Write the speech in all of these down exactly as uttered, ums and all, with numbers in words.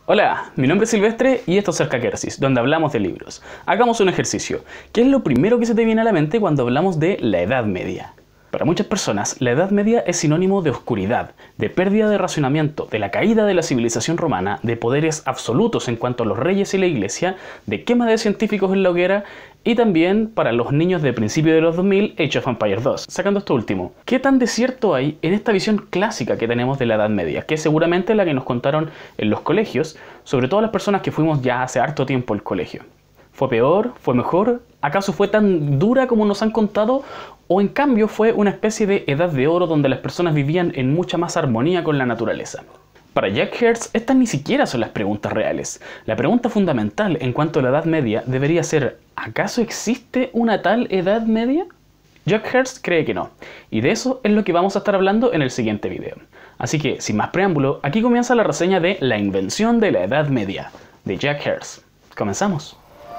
Hola, mi nombre es Silvestre y esto es Cercaquersis, donde hablamos de libros. Hagamos un ejercicio. ¿Qué es lo primero que se te viene a la mente cuando hablamos de la Edad Media? Para muchas personas, la Edad Media es sinónimo de oscuridad, de pérdida de racionamiento, de la caída de la civilización romana, de poderes absolutos en cuanto a los reyes y la iglesia, de quema de científicos en la hoguera y también para los niños de principio de los dos mil, Age of Empires dos. Sacando esto último, ¿qué tan de cierto hay en esta visión clásica que tenemos de la Edad Media? Que es seguramente la que nos contaron en los colegios, sobre todo las personas que fuimos ya hace harto tiempo al colegio. ¿Fue peor? ¿Fue mejor? ¿Acaso fue tan dura como nos han contado? ¿O en cambio fue una especie de edad de oro donde las personas vivían en mucha más armonía con la naturaleza? Para Jack Hertz, estas ni siquiera son las preguntas reales. La pregunta fundamental en cuanto a la Edad Media debería ser ¿acaso existe una tal Edad Media? Jack Hertz cree que no, y de eso es lo que vamos a estar hablando en el siguiente video. Así que, sin más preámbulo, aquí comienza la reseña de La invención de la Edad Media, de Jack Hertz. ¡Comenzamos!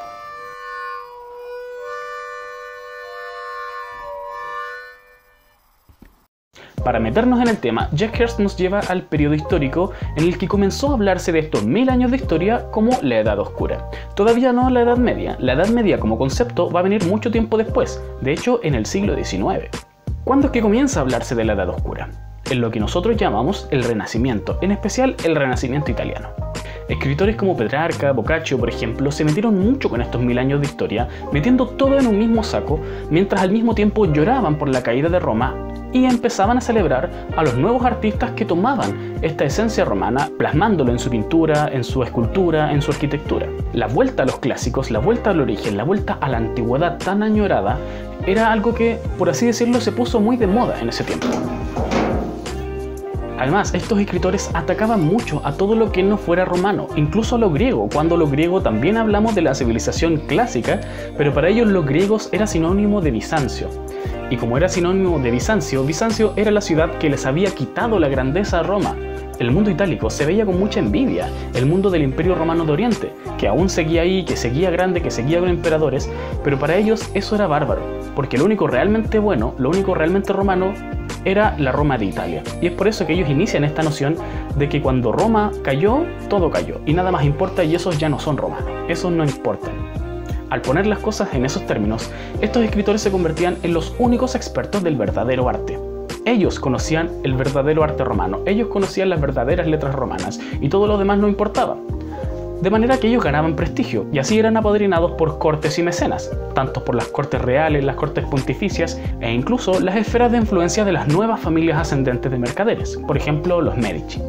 Para meternos en el tema, Jack Hertz nos lleva al periodo histórico en el que comenzó a hablarse de estos mil años de historia como la Edad Oscura. Todavía no la Edad Media, la Edad Media como concepto va a venir mucho tiempo después, de hecho en el siglo diecinueve. ¿Cuándo es que comienza a hablarse de la Edad Oscura? En lo que nosotros llamamos el Renacimiento, en especial el Renacimiento italiano. Escritores como Petrarca, Boccaccio, por ejemplo, se metieron mucho con estos mil años de historia, metiendo todo en un mismo saco, mientras al mismo tiempo lloraban por la caída de Roma y empezaban a celebrar a los nuevos artistas que tomaban esta esencia romana, plasmándolo en su pintura, en su escultura, en su arquitectura. La vuelta a los clásicos, la vuelta al origen, la vuelta a la antigüedad tan añorada, era algo que, por así decirlo, se puso muy de moda en ese tiempo. Además, estos escritores atacaban mucho a todo lo que no fuera romano, incluso a lo griego, cuando lo griego también hablamos de la civilización clásica, pero para ellos los griegos era sinónimo de Bizancio. Y como era sinónimo de Bizancio, Bizancio era la ciudad que les había quitado la grandeza a Roma. El mundo itálico se veía con mucha envidia, el mundo del Imperio Romano de Oriente, que aún seguía ahí, que seguía grande, que seguía con emperadores, pero para ellos eso era bárbaro, porque lo único realmente bueno, lo único realmente romano, era la Roma de Italia. Y es por eso que ellos inician esta noción de que cuando Roma cayó, todo cayó, y nada más importa y esos ya no son romanos, esos no importan. Al poner las cosas en esos términos, estos escritores se convertían en los únicos expertos del verdadero arte. Ellos conocían el verdadero arte romano, ellos conocían las verdaderas letras romanas, y todo lo demás no importaba. De manera que ellos ganaban prestigio, y así eran apadrinados por cortes y mecenas, tanto por las cortes reales, las cortes pontificias, e incluso las esferas de influencia de las nuevas familias ascendentes de mercaderes, por ejemplo los Medici.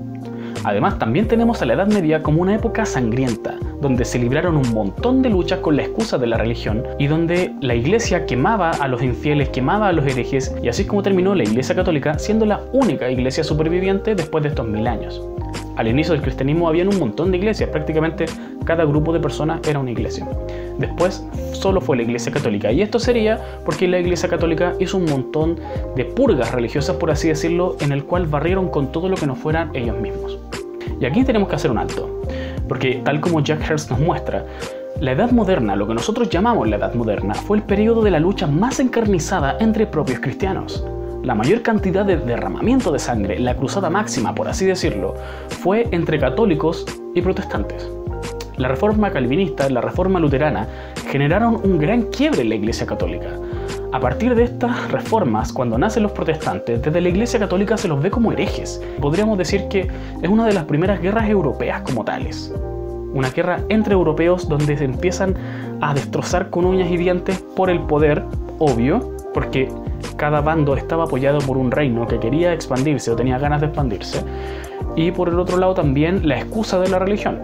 Además, también tenemos a la Edad Media como una época sangrienta, donde se libraron un montón de luchas con la excusa de la religión y donde la iglesia quemaba a los infieles, quemaba a los herejes, y así es como terminó la Iglesia Católica siendo la única iglesia superviviente después de estos mil años. Al inicio del cristianismo habían un montón de iglesias, prácticamente cada grupo de personas era una iglesia. Después solo fue la Iglesia Católica, y esto sería porque la Iglesia Católica hizo un montón de purgas religiosas, por así decirlo, en el cual barrieron con todo lo que no fueran ellos mismos. Y aquí tenemos que hacer un alto, porque tal como Jack Hertz nos muestra, la Edad Moderna, lo que nosotros llamamos la Edad Moderna, fue el periodo de la lucha más encarnizada entre propios cristianos. La mayor cantidad de derramamiento de sangre, la cruzada máxima, por así decirlo, fue entre católicos y protestantes. La reforma calvinista, la reforma luterana, generaron un gran quiebre en la Iglesia Católica. A partir de estas reformas, cuando nacen los protestantes, desde la Iglesia Católica se los ve como herejes. Podríamos decir que es una de las primeras guerras europeas como tales. Una guerra entre europeos donde se empiezan a destrozar con uñas y dientes por el poder, obvio, porque cada bando estaba apoyado por un reino que quería expandirse o tenía ganas de expandirse, y por el otro lado también la excusa de la religión.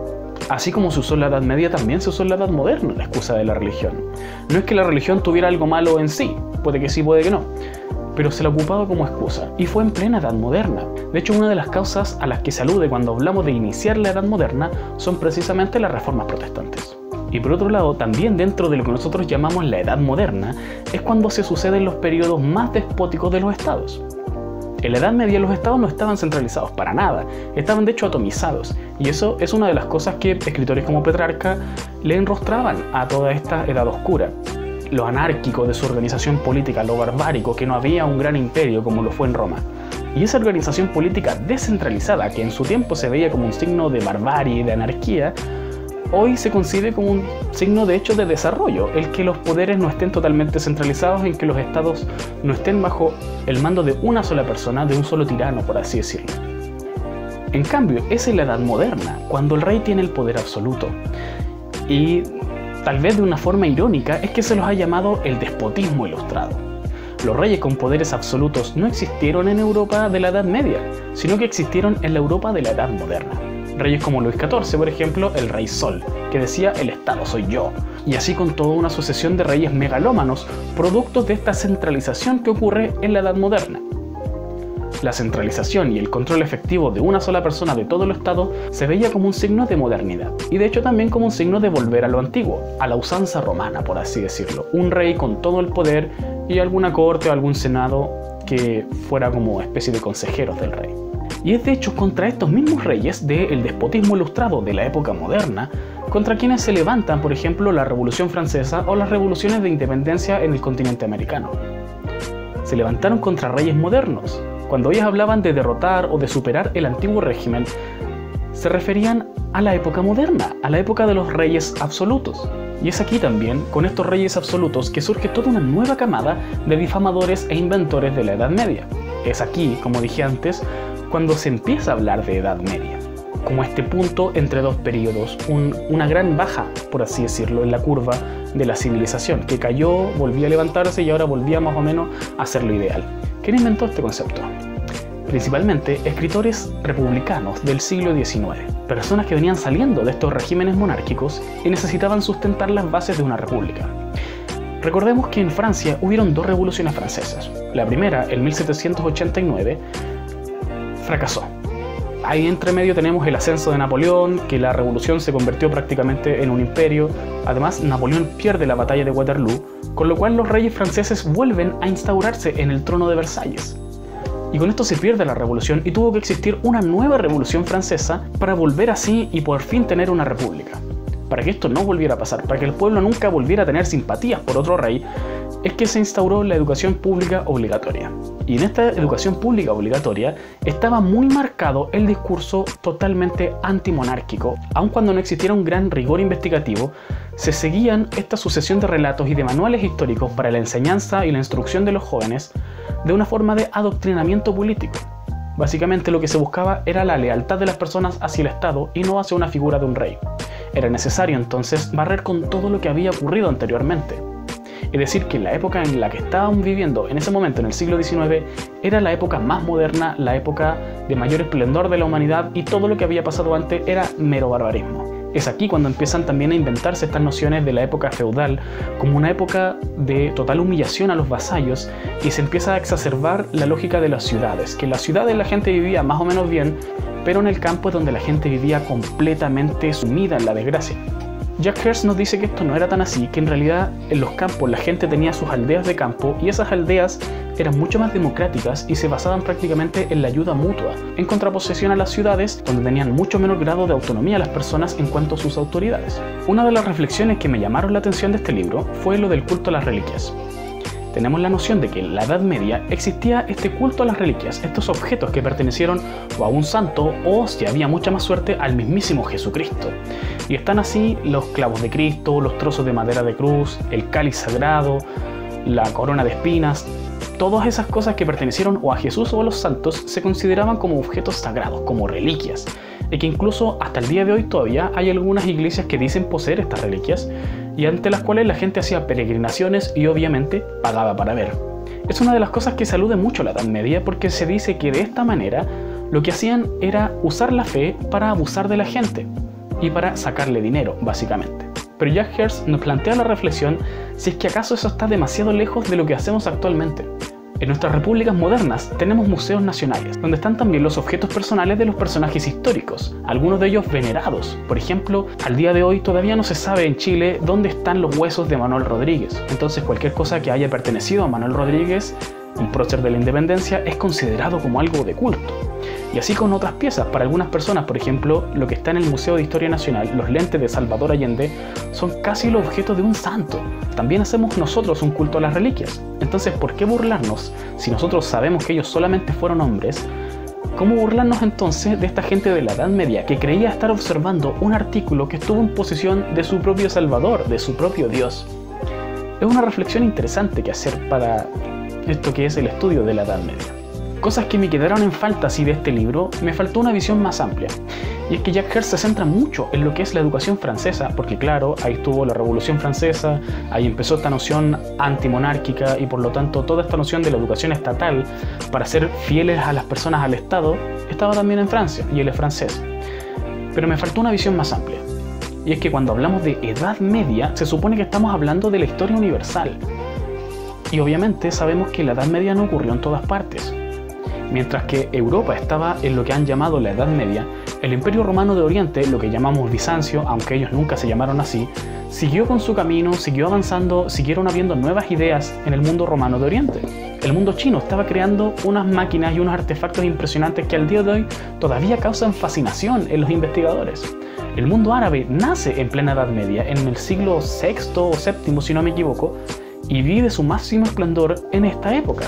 Así como se usó en la Edad Media, también se usó en la Edad Moderna la excusa de la religión. No es que la religión tuviera algo malo en sí, puede que sí, puede que no, pero se la ocupaba como excusa, y fue en plena Edad Moderna. De hecho, una de las causas a las que se alude cuando hablamos de iniciar la Edad Moderna son precisamente las reformas protestantes. Y por otro lado, también dentro de lo que nosotros llamamos la Edad Moderna, es cuando se suceden los periodos más despóticos de los estados. En la Edad Media los estados no estaban centralizados para nada, estaban de hecho atomizados, y eso es una de las cosas que escritores como Petrarca le enrostraban a toda esta Edad Oscura. Lo anárquico de su organización política, lo barbárico, que no había un gran imperio como lo fue en Roma. Y esa organización política descentralizada, que en su tiempo se veía como un signo de barbarie y de anarquía, hoy se concibe como un signo de hecho de desarrollo, el que los poderes no estén totalmente centralizados, en que los estados no estén bajo el mando de una sola persona, de un solo tirano, por así decirlo. En cambio, es en la Edad Moderna, cuando el rey tiene el poder absoluto. Y tal vez de una forma irónica es que se los ha llamado el despotismo ilustrado. Los reyes con poderes absolutos no existieron en Europa de la Edad Media, sino que existieron en la Europa de la Edad Moderna. Reyes como Luis catorce, por ejemplo, el Rey Sol, que decía "el Estado soy yo", y así con toda una sucesión de reyes megalómanos, productos de esta centralización que ocurre en la Edad Moderna. La centralización y el control efectivo de una sola persona de todo el Estado se veía como un signo de modernidad, y de hecho también como un signo de volver a lo antiguo, a la usanza romana, por así decirlo. Un rey con todo el poder y alguna corte o algún senado que fuera como especie de consejeros del rey. Y es de hecho contra estos mismos reyes del despotismo ilustrado de la época moderna, contra quienes se levantan, por ejemplo, la Revolución Francesa o las revoluciones de independencia en el continente americano. Se levantaron contra reyes modernos. Cuando ellos hablaban de derrotar o de superar el antiguo régimen, se referían a la época moderna, a la época de los reyes absolutos. Y es aquí también, con estos reyes absolutos, que surge toda una nueva camada de difamadores e inventores de la Edad Media. Es aquí, como dije antes, cuando se empieza a hablar de Edad Media, como este punto entre dos periodos, un, una gran baja, por así decirlo, en la curva de la civilización, que cayó, volvía a levantarse y ahora volvía más o menos a ser lo ideal. ¿Quién inventó este concepto? Principalmente escritores republicanos del siglo diecinueve, personas que venían saliendo de estos regímenes monárquicos y necesitaban sustentar las bases de una república. Recordemos que en Francia hubieron dos revoluciones francesas. La primera, en mil setecientos ochenta y nueve, fracasó. Ahí entre medio tenemos el ascenso de Napoleón, que la revolución se convirtió prácticamente en un imperio. Además, Napoleón pierde la batalla de Waterloo, con lo cual los reyes franceses vuelven a instaurarse en el trono de Versalles. Y con esto se pierde la revolución y tuvo que existir una nueva revolución francesa para volver así y por fin tener una república. Para que esto no volviera a pasar, para que el pueblo nunca volviera a tener simpatías por otro rey, es que se instauró la educación pública obligatoria. Y en esta educación pública obligatoria estaba muy marcado el discurso totalmente antimonárquico. Aun cuando no existiera un gran rigor investigativo, se seguían esta sucesión de relatos y de manuales históricos para la enseñanza y la instrucción de los jóvenes de una forma de adoctrinamiento político. Básicamente lo que se buscaba era la lealtad de las personas hacia el Estado y no hacia una figura de un rey. Era necesario entonces barrer con todo lo que había ocurrido anteriormente. Es decir, que la época en la que estábamos viviendo en ese momento, en el siglo diecinueve, era la época más moderna, la época de mayor esplendor de la humanidad, y todo lo que había pasado antes era mero barbarismo. Es aquí cuando empiezan también a inventarse estas nociones de la época feudal como una época de total humillación a los vasallos, y se empieza a exacerbar la lógica de las ciudades, que en las ciudades la gente vivía más o menos bien, pero en el campo es donde la gente vivía completamente sumida en la desgracia. Jack Hearst nos dice que esto no era tan así, que en realidad en los campos la gente tenía sus aldeas de campo y esas aldeas eran mucho más democráticas y se basaban prácticamente en la ayuda mutua, en contraposición a las ciudades donde tenían mucho menor grado de autonomía las personas en cuanto a sus autoridades. Una de las reflexiones que me llamaron la atención de este libro fue lo del culto a las reliquias. Tenemos la noción de que en la Edad Media existía este culto a las reliquias, estos objetos que pertenecieron o a un santo o, si había mucha más suerte, al mismísimo Jesucristo. Y están así los clavos de Cristo, los trozos de madera de cruz, el cáliz sagrado, la corona de espinas. Todas esas cosas que pertenecieron o a Jesús o a los santos se consideraban como objetos sagrados, como reliquias. Y que incluso hasta el día de hoy todavía hay algunas iglesias que dicen poseer estas reliquias y ante las cuales la gente hacía peregrinaciones y obviamente pagaba para ver. Es una de las cosas que se alude mucho a la Edad Media, porque se dice que de esta manera lo que hacían era usar la fe para abusar de la gente y para sacarle dinero, básicamente. Pero Jack Hearst nos plantea la reflexión si es que acaso eso está demasiado lejos de lo que hacemos actualmente. En nuestras repúblicas modernas tenemos museos nacionales, donde están también los objetos personales de los personajes históricos, algunos de ellos venerados. Por ejemplo, al día de hoy todavía no se sabe en Chile dónde están los huesos de Manuel Rodríguez. Entonces cualquier cosa que haya pertenecido a Manuel Rodríguez, el prócer de la independencia, es considerado como algo de culto. Y así con otras piezas. Para algunas personas, por ejemplo, lo que está en el Museo de Historia Nacional, los lentes de Salvador Allende, son casi el objeto de un santo. También hacemos nosotros un culto a las reliquias. Entonces, ¿por qué burlarnos si nosotros sabemos que ellos solamente fueron hombres? ¿Cómo burlarnos entonces de esta gente de la Edad Media que creía estar observando un artículo que estuvo en posesión de su propio Salvador, de su propio Dios? Es una reflexión interesante que hacer para esto que es el estudio de la Edad Media. Cosas que me quedaron en falta así de este libro, me faltó una visión más amplia. Y es que Jacques Hertz se centra mucho en lo que es la educación francesa, porque claro, ahí estuvo la Revolución Francesa, ahí empezó esta noción antimonárquica y por lo tanto toda esta noción de la educación estatal para ser fieles a las personas al Estado, estaba también en Francia, y él es francés. Pero me faltó una visión más amplia. Y es que cuando hablamos de Edad Media, se supone que estamos hablando de la historia universal. Y obviamente sabemos que la Edad Media no ocurrió en todas partes. Mientras que Europa estaba en lo que han llamado la Edad Media, el Imperio Romano de Oriente, lo que llamamos Bizancio, aunque ellos nunca se llamaron así, siguió con su camino, siguió avanzando, siguieron habiendo nuevas ideas en el mundo romano de Oriente. El mundo chino estaba creando unas máquinas y unos artefactos impresionantes que al día de hoy todavía causan fascinación en los investigadores. El mundo árabe nace en plena Edad Media, en el siglo sexto o séptimo si no me equivoco, y vive su máximo esplendor en esta época.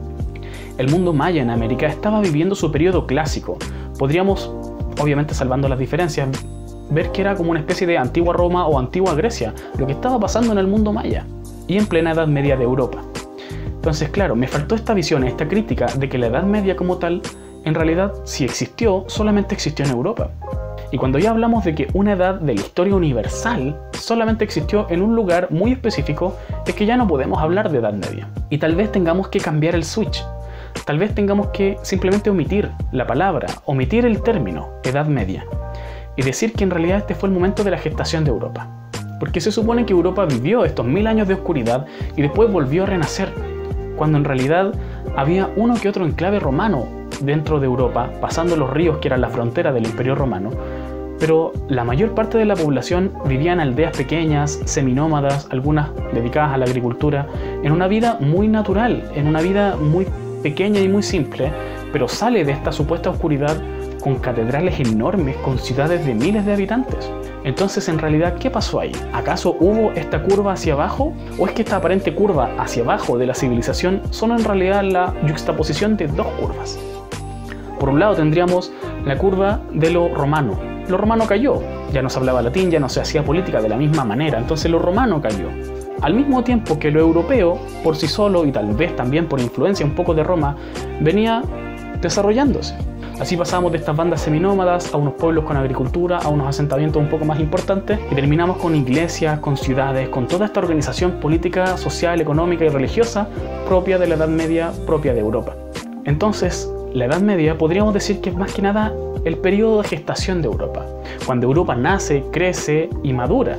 El mundo maya en América estaba viviendo su periodo clásico. Podríamos, obviamente salvando las diferencias, ver que era como una especie de antigua Roma o antigua Grecia, lo que estaba pasando en el mundo maya, y en plena Edad Media de Europa. Entonces, claro, me faltó esta visión, esta crítica de que la Edad Media como tal, en realidad, si existió, solamente existió en Europa. Y cuando ya hablamos de que una edad de la historia universal solamente existió en un lugar muy específico, es que ya no podemos hablar de Edad Media. Y tal vez tengamos que cambiar el switch. Tal vez tengamos que simplemente omitir la palabra, omitir el término Edad Media y decir que en realidad este fue el momento de la gestación de Europa. Porque se supone que Europa vivió estos mil años de oscuridad y después volvió a renacer, cuando en realidad había uno que otro enclave romano dentro de Europa, pasando los ríos que eran la frontera del Imperio Romano, pero la mayor parte de la población vivía en aldeas pequeñas, seminómadas, algunas dedicadas a la agricultura, en una vida muy natural, en una vida muy pequeña y muy simple, pero sale de esta supuesta oscuridad con catedrales enormes, con ciudades de miles de habitantes. Entonces, en realidad, ¿qué pasó ahí? ¿Acaso hubo esta curva hacia abajo? ¿O es que esta aparente curva hacia abajo de la civilización son en realidad la yuxtaposición de dos curvas? Por un lado tendríamos la curva de lo romano. Lo romano cayó, ya no se hablaba latín, ya no se hacía política de la misma manera, entonces lo romano cayó. Al mismo tiempo que lo europeo, por sí solo y tal vez también por influencia un poco de Roma, venía desarrollándose. Así pasamos de estas bandas seminómadas a unos pueblos con agricultura, a unos asentamientos un poco más importantes y terminamos con iglesias, con ciudades, con toda esta organización política, social, económica y religiosa propia de la Edad Media, propia de Europa. Entonces, la Edad Media podríamos decir que es más que nada el periodo de gestación de Europa, cuando Europa nace, crece y madura,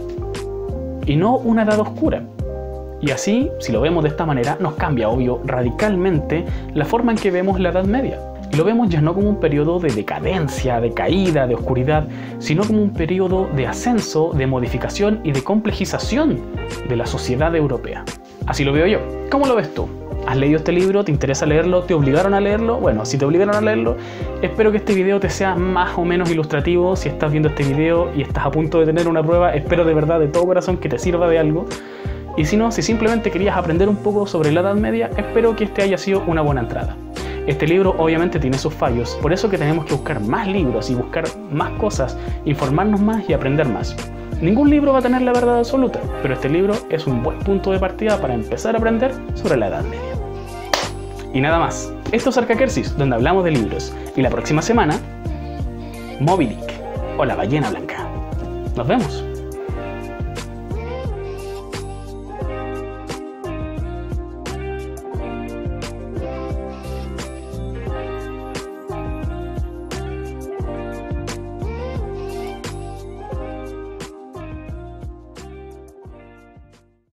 y no una edad oscura. Y así, si lo vemos de esta manera, nos cambia, obvio, radicalmente la forma en que vemos la Edad Media. Y lo vemos ya no como un periodo de decadencia, de caída, de oscuridad, sino como un periodo de ascenso, de modificación y de complejización de la sociedad europea. Así lo veo yo. ¿Cómo lo ves tú? ¿Has leído este libro? ¿Te interesa leerlo? ¿Te obligaron a leerlo? Bueno, si te obligaron a leerlo, espero que este video te sea más o menos ilustrativo. Si estás viendo este video y estás a punto de tener una prueba, espero de verdad, de todo corazón, que te sirva de algo. Y si no, si simplemente querías aprender un poco sobre la Edad Media, espero que este haya sido una buena entrada. Este libro obviamente tiene sus fallos, por eso que tenemos que buscar más libros y buscar más cosas, informarnos más y aprender más. Ningún libro va a tener la verdad absoluta, pero este libro es un buen punto de partida para empezar a aprender sobre la Edad Media. Y nada más, esto es Arcakersis, donde hablamos de libros, y la próxima semana, Moby Dick, o la ballena blanca. Nos vemos.